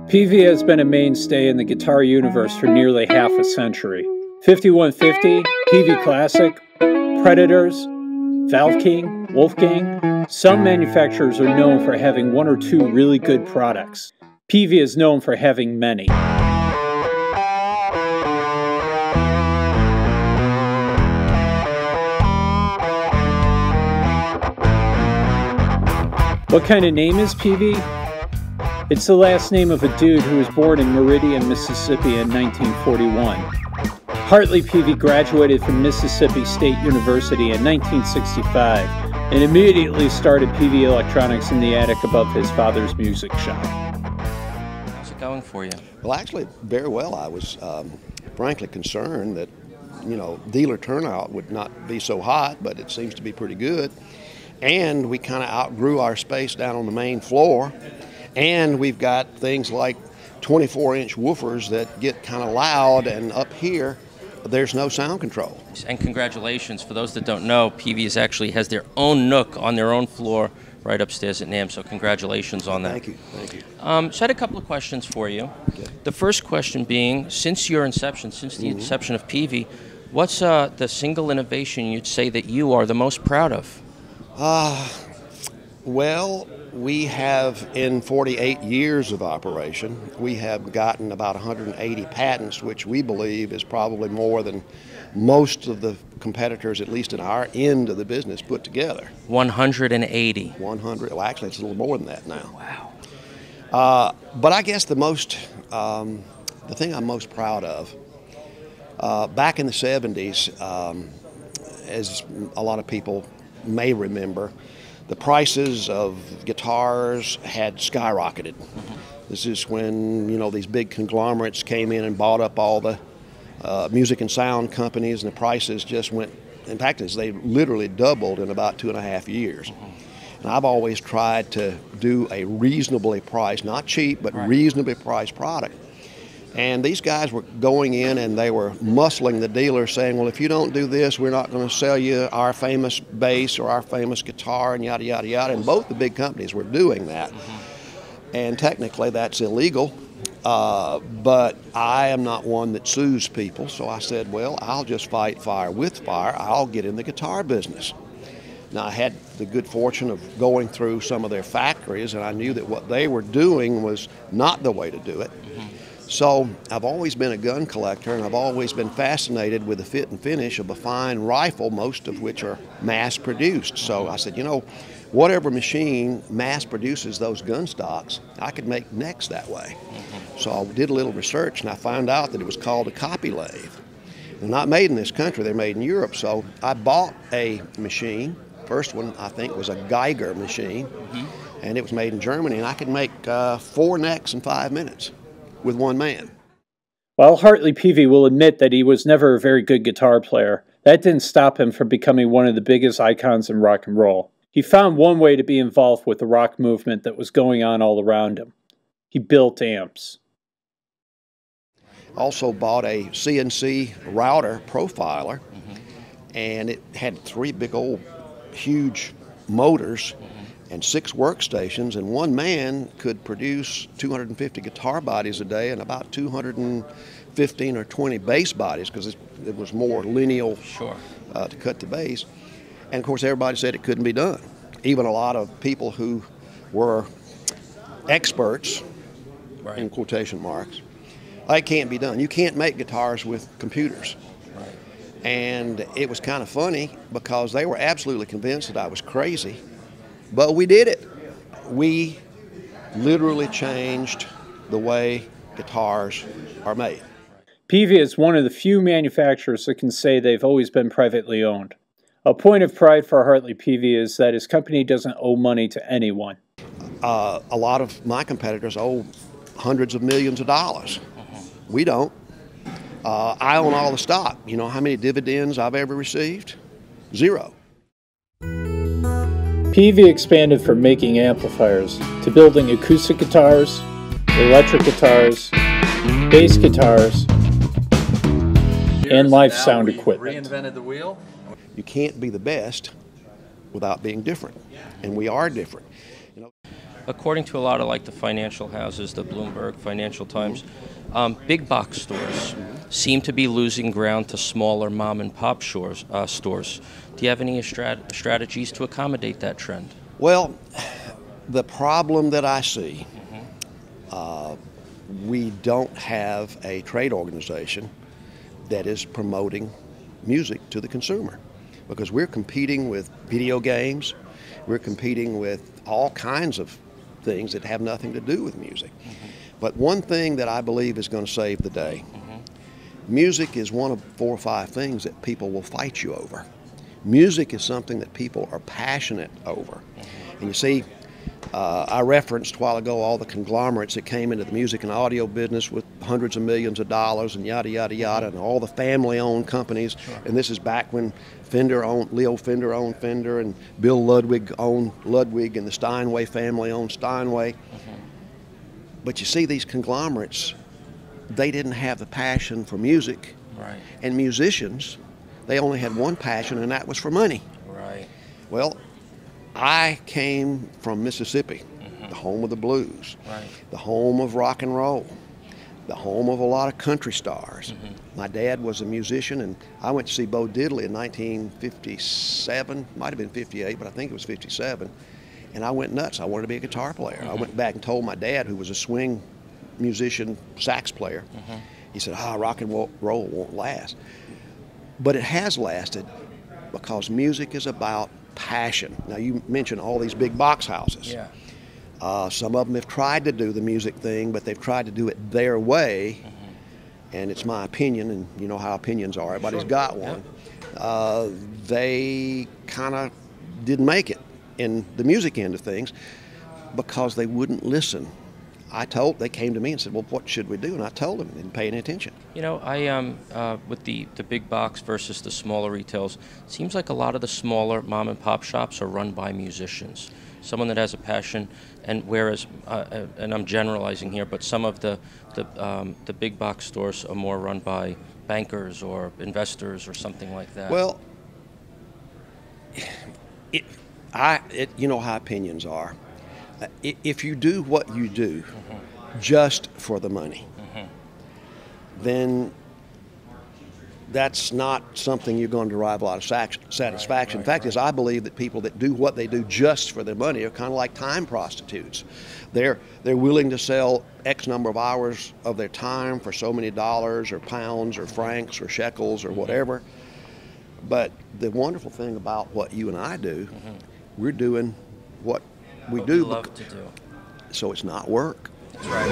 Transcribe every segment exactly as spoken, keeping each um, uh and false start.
Peavey has been a mainstay in the guitar universe for nearly half a century. fifty-one fifty, Peavey Classic, Predators, Valve King, Wolfgang. Some manufacturers are known for having one or two really good products. Peavey is known for having many. What kind of name is Peavey? It's the last name of a dude who was born in Meridian, Mississippi in nineteen forty-one. Hartley Peavey graduated from Mississippi State University in nineteen sixty-five and immediately started Peavey Electronics in the attic above his father's music shop. How's it going for you? Well, actually, very well. I was um, frankly concerned that, you know, dealer turnout would not be so hot, but it seems to be pretty good. And we kind of outgrew our space down on the main floor. And we've got things like twenty-four inch woofers that get kind of loud, and up here, there's no sound control. And congratulations. For those that don't know, Peavey is actually has their own nook on their own floor right upstairs at NAMM, so congratulations on that. Thank you. Thank you. Um, so I had a couple of questions for you. Okay. The first question being, since your inception, since the mm-hmm. inception of Peavey, what's uh, the single innovation you'd say that you are the most proud of? Uh, well, we have, in forty-eight years of operation, we have gotten about one hundred eighty patents, which we believe is probably more than most of the competitors, at least in our end of the business, put together. one hundred eighty. one hundred. Well, actually, it's a little more than that now. Wow. Uh, but I guess the most, um, the thing I'm most proud of, uh, back in the seventies, um, as a lot of people may remember, the prices of guitars had skyrocketed. Mm-hmm. This is when, you know, these big conglomerates came in and bought up all the uh, music and sound companies, and the prices just went, in fact, they literally doubled in about two and a half years. Mm-hmm. And I've always tried to do a reasonably priced, not cheap, but right. reasonably priced product. And these guys were going in and they were muscling the dealer, saying, well, if you don't do this, we're not going to sell you our famous bass or our famous guitar, and yada, yada, yada. And both the big companies were doing that. Mm-hmm. And technically that's illegal, uh, but I am not one that sues people. So I said, well, I'll just fight fire with fire. I'll get in the guitar business. Now, I had the good fortune of going through some of their factories, and I knew that what they were doing was not the way to do it. Mm-hmm. So I've always been a gun collector, and I've always been fascinated with the fit and finish of a fine rifle, most of which are mass produced. So I said, you know, whatever machine mass produces those gun stocks, I could make necks that way. Mm-hmm. So I did a little research, and I found out that it was called a copy lathe. They're not made in this country, they're made in Europe. So I bought a machine. First one, I think, was a Geiger machine, mm-hmm. and it was made in Germany, and I could make uh, four necks in five minutes. With one man. While Hartley Peavey will admit that he was never a very good guitar player, that didn't stop him from becoming one of the biggest icons in rock and roll. He found one way to be involved with the rock movement that was going on all around him. He built amps. Also bought a C N C router profiler, mm-hmm. and it had three big old huge motors, mm-hmm. and six workstations, and one man could produce two hundred fifty guitar bodies a day and about two hundred fifteen or twenty bass bodies, because it, it was more lineal sure. uh, to cut the bass. And of course, everybody said it couldn't be done. Even a lot of people who were experts, right. in quotation marks, it can't be done. You can't make guitars with computers. Right. And it was kind of funny because they were absolutely convinced that I was crazy. But we did it. We literally changed the way guitars are made. Peavey is one of the few manufacturers that can say they've always been privately owned. A point of pride for Hartley Peavey is that his company doesn't owe money to anyone. Uh, a lot of my competitors owe hundreds of millions of dollars. Mm-hmm. We don't. Uh, I own all the stock. You know how many dividends I've ever received? Zero. Peavey expanded from making amplifiers to building acoustic guitars, electric guitars, bass guitars, and live sound equipment. Reinvented the wheel. You can't be the best without being different, and we are different. You know, according to a lot of like the financial houses, the Bloomberg, Financial Times, um, big box stores seem to be losing ground to smaller mom and pop stores. Uh, stores. Do you have any strat- strategies to accommodate that trend? Well, the problem that I see, uh, we don't have a trade organization that is promoting music to the consumer, because we're competing with video games, we're competing with all kinds of things that have nothing to do with music. Mm-hmm. But one thing that I believe is going to save the day, mm-hmm. music is one of four or five things that people will fight you over. Music is something that people are passionate over. Mm-hmm. And you see, Uh, I referenced a while ago all the conglomerates that came into the music and audio business with hundreds of millions of dollars and yada, yada, yada, and all the family-owned companies. Sure. And this is back when Fender owned, Leo Fender owned Fender, and Bill Ludwig owned Ludwig, and the Steinway family owned Steinway. Mm-hmm. But you see, these conglomerates, they didn't have the passion for music. Right. And musicians, they only had one passion, and that was for money. Right. Well, I came from Mississippi, mm-hmm. the home of the blues, right. the home of rock and roll, the home of a lot of country stars. Mm-hmm. My dad was a musician, and I went to see Bo Diddley in nineteen fifty-seven, might have been fifty-eight, but I think it was fifty-seven, and I went nuts. I wanted to be a guitar player. Mm-hmm. I went back and told my dad, who was a swing musician, sax player, mm-hmm. he said, ah, rock and roll won't last. But it has lasted because music is about passion. Now, you mentioned all these big box houses. Yeah. Uh, some of them have tried to do the music thing, but they've tried to do it their way. Mm-hmm. And it's my opinion, and you know how opinions are. Everybody's Sure. got one. Yeah. Uh, they kind of didn't make it in the music end of things because they wouldn't listen. I told, they came to me and said, well, what should we do? And I told them, they didn't pay any attention. You know, I um uh, with the, the big box versus the smaller retails, it seems like a lot of the smaller mom and pop shops are run by musicians, someone that has a passion, and whereas, uh, and I'm generalizing here, but some of the the um, the big box stores are more run by bankers or investors or something like that. Well, it, I, it, you know how opinions are. If you do what you do mm-hmm. just for the money, mm-hmm. then that's not something you're going to derive a lot of satisfaction. Right, right, In fact, right. is I believe that people that do what they do just for their money are kind of like time prostitutes. They're they're willing to sell X number of hours of their time for so many dollars or pounds or francs or shekels or mm-hmm. whatever. But the wonderful thing about what you and I do, mm-hmm. we're doing what we what do, we love to do. So it's not work. That's right.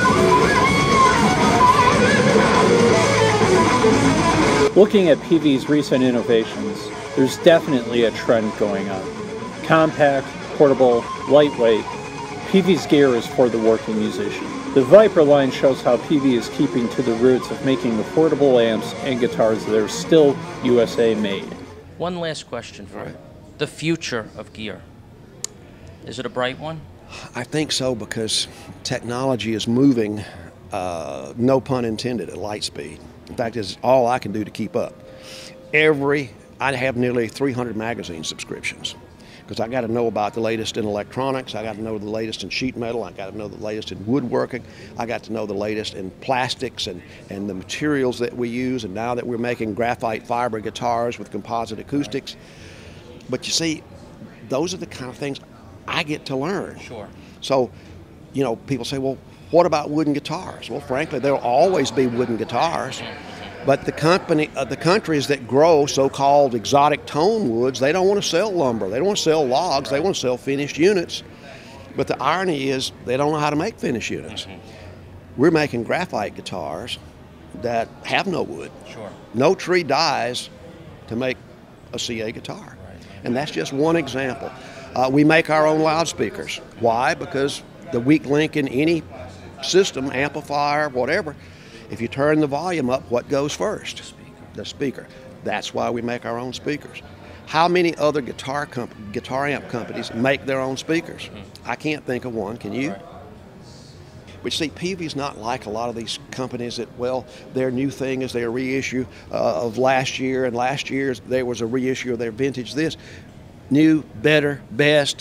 Looking at Peavey's recent innovations, there's definitely a trend going on. Compact, portable, lightweight, Peavey's gear is for the working musician. The Viper line shows how Peavey is keeping to the roots of making affordable amps and guitars that are still U S A made. One last question for All you. right. The future of gear. Is it a bright one? I think so, because technology is moving, uh, no pun intended, at light speed. In fact, it's all I can do to keep up. Every, I have nearly three hundred magazine subscriptions, because I got to know about the latest in electronics, I got to know the latest in sheet metal, I got to know the latest in woodworking, I got to know the latest in plastics and, and the materials that we use, and now that we're making graphite fiber guitars with composite acoustics. But you see, those are the kind of things I get to learn. Sure. So, you know, people say, well, what about wooden guitars? Well, frankly, there'll always be wooden guitars. But the company, uh, the countries that grow so-called exotic tone woods, they don't want to sell lumber. They don't want to sell logs. Right. They want to sell finished units. But the irony is they don't know how to make finished units. Mm-hmm. We're making graphite guitars that have no wood. Sure. No tree dies to make a C A guitar. Right. And that's just one example. Uh, we make our own loudspeakers. Why? Because the weak link in any system, amplifier, whatever, if you turn the volume up, what goes first? The speaker. The speaker. That's why we make our own speakers. How many other guitar comp- guitar amp companies make their own speakers? Mm-hmm. I can't think of one. Can you? Right. But see, Peavey's not like a lot of these companies that, well, their new thing is their reissue uh, of last year, and last year's there was a reissue of their vintage this. New, better, best.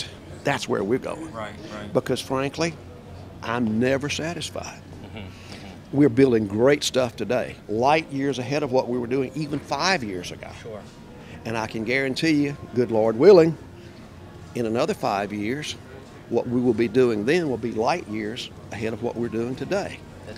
that's where we're going. Right, right. Because frankly, I'm never satisfied. Mm-hmm, mm-hmm. We're building great stuff today, light years ahead of what we were doing even five years ago. Sure. And I can guarantee you, good Lord willing, in another five years, what we will be doing then will be light years ahead of what we're doing today.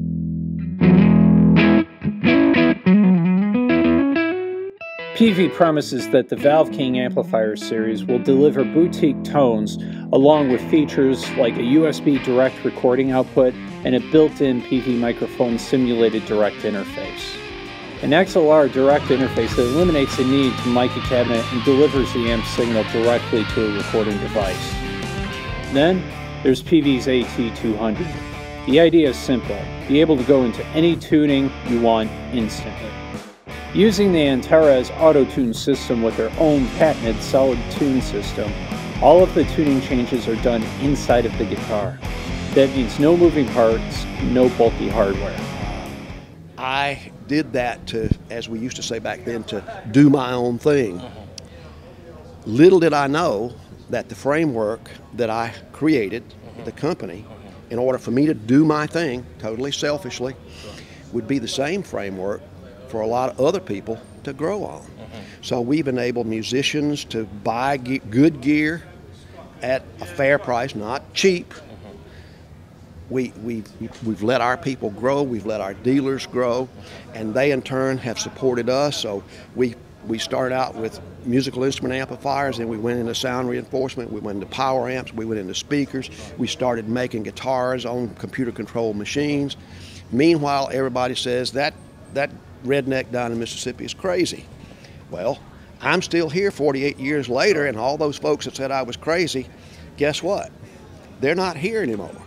Peavey promises that the Valve King Amplifier series will deliver boutique tones along with features like a U S B direct recording output and a built-in Peavey microphone simulated direct interface. An X L R direct interface that eliminates the need to mic a cabinet and delivers the amp signal directly to a recording device. Then, there's Peavey's A T two hundred. The idea is simple: be able to go into any tuning you want instantly. Using the Antares auto-tune system with their own patented solid tune system, all of the tuning changes are done inside of the guitar. That means no moving parts, no bulky hardware. I did that to, as we used to say back then, to do my own thing. Little did I know that the framework that I created, the company, in order for me to do my thing, totally selfishly, would be the same framework for a lot of other people to grow on. Mm-hmm. So we've enabled musicians to buy ge good gear at a fair price, not cheap. Mm-hmm. We, we've, we've let our people grow, we've let our dealers grow, and they in turn have supported us. So we, we started out with musical instrument amplifiers, and we went into sound reinforcement, we went into power amps, we went into speakers, we started making guitars on computer-controlled machines. Meanwhile, everybody says that, that redneck down in Mississippi is crazy. Well, I'm still here forty-eight years later, and all those folks that said I was crazy, guess what? They're not here anymore.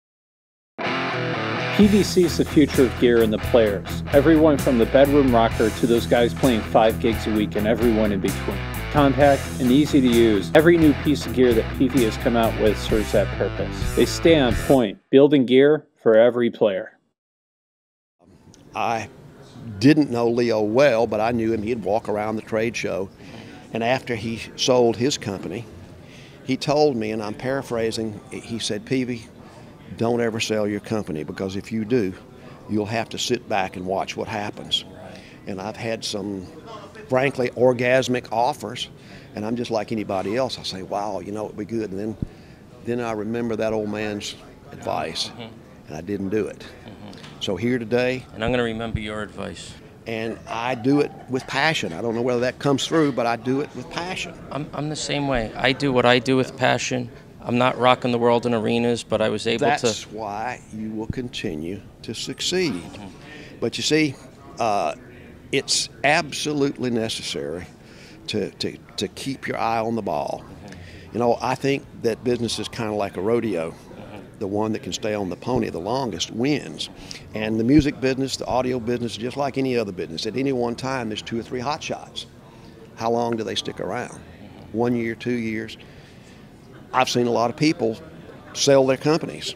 Peavey sees the future of gear in the players, everyone from the bedroom rocker to those guys playing five gigs a week and everyone in between. Compact and easy to use, every new piece of gear that Peavey has come out with serves that purpose. They stay on point, building gear for every player. I didn't know Leo well, but I knew him. He'd walk around the trade show. And after he sold his company, he told me, and I'm paraphrasing, he said, Peavey, don't ever sell your company, because if you do, you'll have to sit back and watch what happens. And I've had some, frankly, orgasmic offers, and I'm just like anybody else. I say, wow, you know, it'd be good. And then, then I remember that old man's advice, and I didn't do it. So here today. And I'm going to remember your advice. And I do it with passion. I don't know whether that comes through, but I do it with passion. I'm, I'm the same way. I do what I do with passion. I'm not rocking the world in arenas, but I was able That's to. That's why you will continue to succeed. Mm-hmm. But you see, uh, it's absolutely necessary to, to, to keep your eye on the ball. Mm-hmm. You know, I think that business is kind of like a rodeo. The one that can stay on the pony the longest wins. And the music business, the audio business, just like any other business, at any one time there's two or three hot shots. How long do they stick around? One year, two years? I've seen a lot of people sell their companies.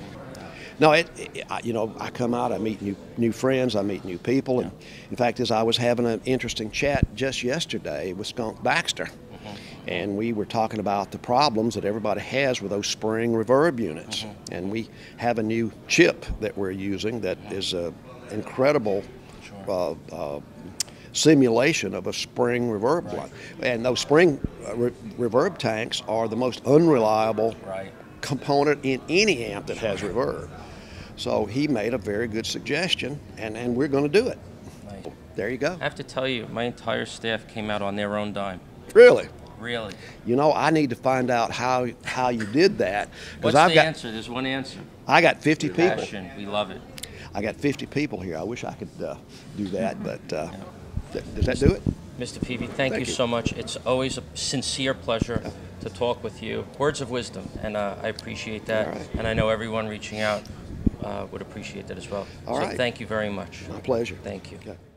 No, it, it, you know, I come out, I meet new, new friends, I meet new people. And in fact, as I was having an interesting chat just yesterday with Skunk Baxter, and we were talking about the problems that everybody has with those spring reverb units. Uh-huh. And we have a new chip that we're using that uh-huh. is an incredible sure. uh, uh, simulation of a spring reverb right. blunt. And those spring uh, re reverb tanks are the most unreliable right. component in any amp that has reverb. So he made a very good suggestion, and, and we're going to do it. Nice. There you go. I have to tell you, my entire staff came out on their own dime. Really? Really? You know, I need to find out how how you did that. What's I've the got, answer? There's one answer. I got fifty people. Passion. We love it. I got fifty people here. I wish I could uh, do that, but uh, th does that do it? Mister Peavey, thank, thank you, you so much. It's always a sincere pleasure to talk with you. Words of wisdom, and uh, I appreciate that. Right. And I know everyone reaching out uh, would appreciate that as well. All so right. Thank you very much. My pleasure. Thank you. Okay.